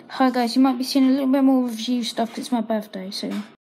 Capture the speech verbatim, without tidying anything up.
Hi guys, you might be seeing a little bit more review stuff 'cause it's my birthday soon.